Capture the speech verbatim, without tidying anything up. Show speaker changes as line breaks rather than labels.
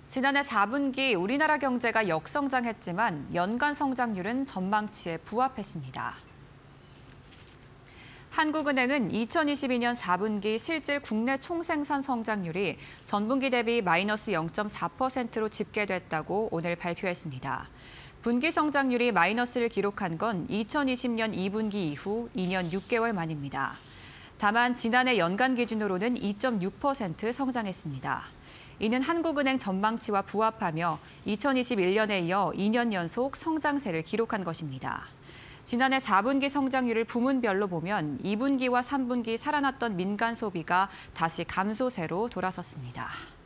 지난해 사 분기 우리나라 경제가 역성장했지만 연간 성장률은 전망치에 부합했습니다. 한국은행은 이천이십이 년 사 분기 실질 국내 총생산 성장률이 전분기 대비 마이너스 영 점 사 퍼센트로 집계됐다고 오늘 발표했습니다. 분기 성장률이 마이너스를 기록한 건 이천이십 년 이 분기 이후 이 년 육 개월 만입니다. 다만 지난해 연간 기준으로는 이 점 육 퍼센트 성장했습니다. 이는 한국은행 전망치와 부합하며 이천이십일 년에 이어 이 년 연속 성장세를 기록한 것입니다. 지난해 사 분기 성장률을 부문별로 보면 이 분기와 삼 분기 살아났던 민간 소비가 다시 감소세로 돌아섰습니다.